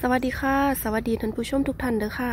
วัสดีค่ะสวัสดีท่านผู้ชมทุกท่านเด้อค่ะ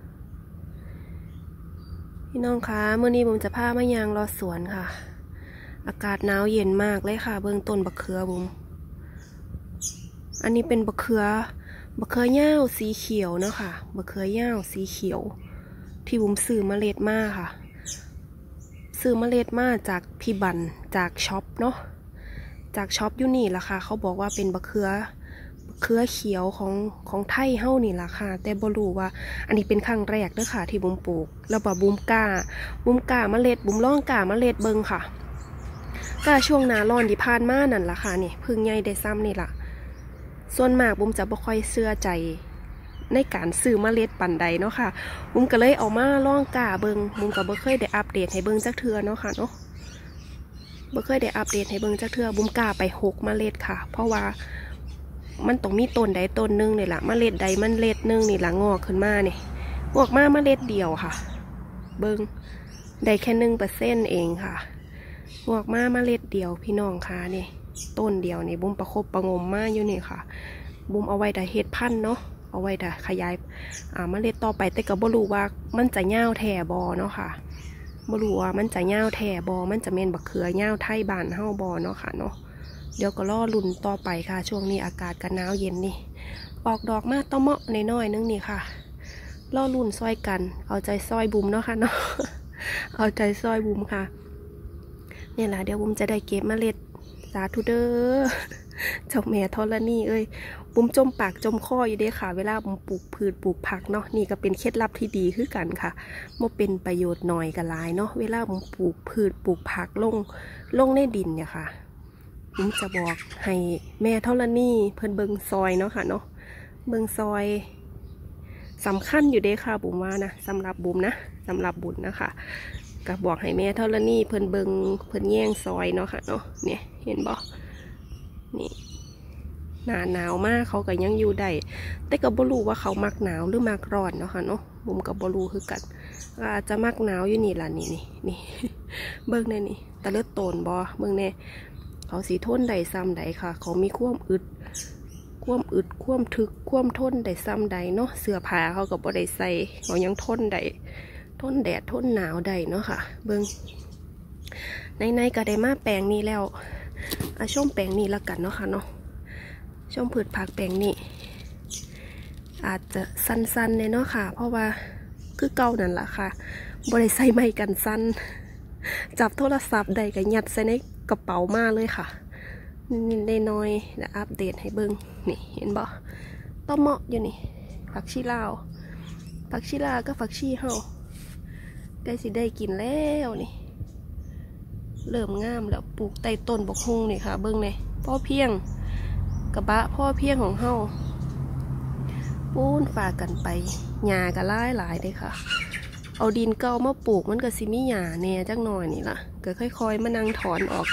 พี่น้องคะเมื่อนี้ผมจะพามายางรอสวนค่ะอากาศหนาวเย็นมากเลยค่ะเบื้องต้นบักเขือบุ๋มอันนี้เป็นบักเขือเหย้าสีเขียวเนาะค่ะบักเขือเหย้าสีเขียวที่บุ๋มซื้อเมล็ดมาค่ะซื้อเมล็ดมาจากพี่บันจากช็อปเนาะจากช็อปอยู่นี่ล่ะค่ะเขาบอกว่าเป็นบักเขือเขียวของไทยเฮ้านี่ล่ะค่ะแต่บ่รู้ว่าอันนี้เป็นครั้งแรกเด้อค่ะที่บุ๋มปลูกแล้วบ่บุ๋มกล้าเมล็ดบุ๋มลองกล้าเมล็ดเบิ่งค่ะก็ช่วงหน้าร้อนที่ผ่านมานั่นล่ะค่ะนี่พึ่งใหญ่ได้ซ้ำนี่ล่ะส่วนมากบุ๋มจะบ่ค่อยเชื่อใจในการซื้อเมล็ดปันใดเนาะค่ะบุ๋มก็เลยเอามาลองกล้าเบิ่งบุ๋มก็บ่เคยได้อัปเดตให้เบิ่งจักเทื่อเนาะค่ะเนาะบ่เคยได้อัปเดตให้เบิ่งจักเทื่อบุ๋มกล้าไป6เมล็ดค่ะเพราะว่ามันต้องมีต้นใดต้นหนึ่งนี่แหละเมล็ดใดเมล็ดหนึ่งนี่แหละงอกขึ้นมาเนี่ยงอกมาเมล็ดเดียวค่ะเบิ้งได้แค่1%เองค่ะงอกมาเมล็ดเดียวพี่น้องค่ะนี่ต้นเดียวนี่บุ้มประคบประงมมาอยู่นี่ค่ะบุ้มเอาไว้แต่เฮ็ดพันธุ์เนาะเอาไว้แต่ขยายเมล็ดต่อไปแต่ก็บ่รู้ว่ามันจะเหย้าแท่บอเนาะค่ะบ่รู้ว่ามันจะเหย้าแท่บอมันจะเม็นบักเขือเหย้าไทยบ้านเฮาบอเนาะค่ะเนาะเดี๋ยวก็รอลุ่นต่อไปค่ะช่วงนี้อากาศกันหนาวเย็นนี่ออกดอกมาต้อเมาะน้อยๆนึงนี่ค่ะรอลุ่นซอยกันเอาใจซอยบุ๋มเนาะค่ะเนาะเอาใจซอยบุ๋มค่ะเนี่ยแหละเดี๋ยวบุ๋มจะได้เก็บเมล็ดสาธุเด้อเจ้าแม่ธรณีเอ้ยบุ๋มจมปากจมคออยู่เด้ค่ะเวลาบุ๋มปลูกพืชปลูกผักเนาะนี่ก็เป็นเคล็ดลับที่ดีคือกันค่ะมันเป็นประโยชน์หน่อยกับหลายเนาะเวลาบุ๋มปลูกพืชปลูกผักลงในดินเนี่ยค่ะบุ๋มจะบอกให้แม่ธรณีเพิ่นเบิงซอยเนาะค่ะเนาะเบิงซอยสำคัญอยู่เด้ค่ะบุ๋มว่านะสำหรับบุ๋มนะสำหรับบุญนะคะก็บอกให้แม่ธรณีเพิ่นเบิงเพิ่นแย่งซอยเนาะค่ะเนาะเนี่ยเห็นบ่นี่หนาวมากเขาก็ยังอยู่ได้แต่ก็บ่รู้ว่าเขามักหนาวหรือมักร้อนเนาะค่ะเนาะบุ๋มก็บ่รู้คือกันอาจจะมักหนาวอยู่นี่ล่ะนี่เบิ่งแน่นี่ตะเลิดโตนบ่เบิ่งแน่เขาสีทนได้ซ้ำใดค่ะเขามีความอึดความทึกความทนได้ซ้ำใดเนาะเสื้อผ้าเขาก็บ่ได้ใส่เขายังทนได้ทนแดดทนหนาวได้เนาะค่ะเบิ่งในก็ได้มาแปลงนี้แล้วชมแปลงนี้ละกันเนาะค่ะเนาะชมพืชผักแปลงนี้อาจจะสั้นๆเลยเนาะค่ะเพราะว่าคือเก่านั่นแหละค่ะบ่ได้ใส่ไม้กันสั้นจับโทรศัพท์ได้ก็ยัดใส่ในกระเป๋ามาเลยค่ะนิดน้อยๆแล้วอัปเดตให้เบิ่งนี่เห็นบ่ต้อเมาะอยู่นี่ผักชีลาวก็ผักชีเฮาใกล้สิได้กินแล้วนี่เริ่มงามแล้วปลูกใต้ต้นบกฮุ่งนี่ค่ะเบิ่งเลยพ่อเพียงกระบะพ่อเพียงของเฮาปูนฝากกันไปหญ้าก็หลายเลยค่ะเอาดินเก่ามาปลูกมันก็สิมีหญ้าแน่จักหน่อยนี่ล่ะก็ค่อยๆมานั่งถอนออก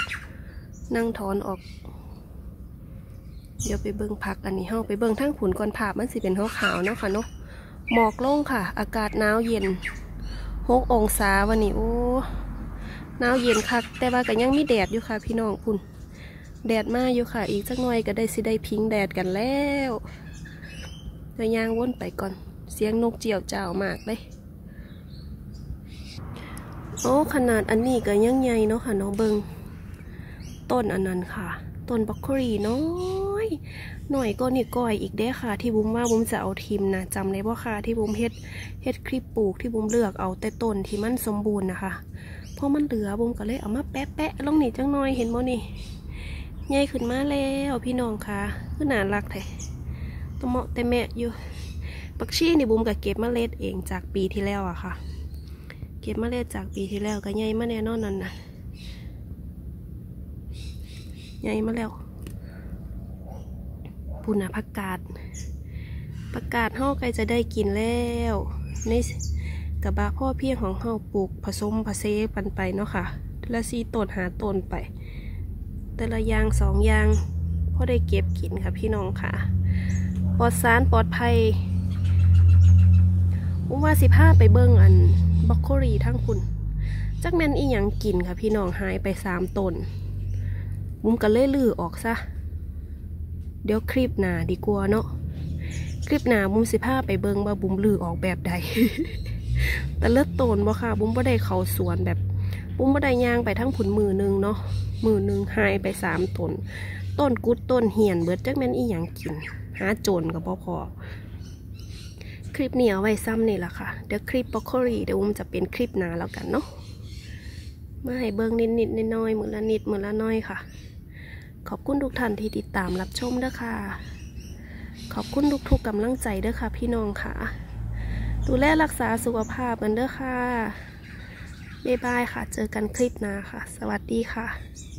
เดี๋ยวไปเบิ่งผักอันนี้เฮาไปเบิ่งทั้งผุนก่อนภาพมันสิเป็นขาวๆเนาะค่ะเนาะหมอกลงค่ะอากาศหนาวเย็น6 องศาวันนี้โอ้หนาวเย็นค่ะแต่ว่าก็ยังมีแดดอยู่ค่ะพี่น้องคุณแดดมาอยู่ค่ะอีกสักหน่อยก็ได้พิงแดดกันแล้วเดี๋ยวยางวนไปก่อนเสียงนกเจียวจ้าวมากเลยโอ้ขนาดอันนี้ก็ยังใหญ่เนาะค่ะเนาะเบิ่งต้นอันนั้นค่ะต้นบล็อกโคลีน้อยหน่อยก็นี่ก้อยอีกเด้ค่ะที่บุ้มว่าบุ้มจะเอาทิมนะจำได้บ่ค่ะที่บุ้มเฮ็ดคลิปปลูกที่บุ้มเลือกเอาแต่ต้นที่มันสมบูรณ์นะคะเพราะมันเหลือบุ้มก็เลยเอามาแปะลงนี่จังหน่อยเห็นบ่นี่ใหญ่ขึ้นมาแล้วพี่น้องค่ะคือน่ารักแท้ตัวเหมาะแต่แม่อยู่ปักชีนี่บุ้มก็เก็บเมล็ดเองจากปีที่แล้วอะค่ะเก็บเมล็ดจากปีที่แล้วก็ใหญ่มาแน่นอนนั่นนะใหญ่มาแล้วปุณณผักกาดเฮาใกล้จะได้กินแล้วในกระบะพ่อเพียงของเฮาปลูกผสมผสมกันไปเนาะค่ะละ4 ต้น5 ต้นไปแต่ละอย่าง2 อย่างพอได้เก็บกินค่ะพี่น้องค่ะปลอดสารปลอดภัยว่า15ไปเบิ่งอันบล็อกโคลีทั้งคุณจักแม่นอีหยังกินค่ะพี่น้องหายไป3 ต้นบุ้มก็เลยลื้อออกซะเดี๋ยวคลิปหน้าดีกว่าเนาะคลิปหน้าบุ้มสิพาไปเบิงว่าบุ้มลือออกแบบใด แต่เลิศโตนบ่ค่ะบุ้มบ่ได้เข้าสวนแบบบุ้มบ่ได้ย่างไปทั้งผุนมือนึงเนาะมือนึงหายไป3 ต้นต้นกุดต้นเหียนเบิดจักแม่นอีหยังกินหาโจรก็บ่พอคลิปนี้เอาไว้ซ้ำนี่ล่ะค่ะเดี๋ยวคลิปบรอกโคลีเดี๋ยวบุ้มจะเป็นคลิปหน้าแล้วกันเนาะมาให้เบิงนิดๆน้อยๆมื้อละนิดมื้อละน้อยค่ะขอบคุณทุกท่านที่ติดตามรับชมเด้อค่ะขอบคุณทุกๆกำลังใจเด้อค่ะพี่น้องค่ะดูแลรักษาสุขภาพกันเด้อค่ะบ๊ายบายค่ะเจอกันคลิปหน้าค่ะสวัสดีค่ะ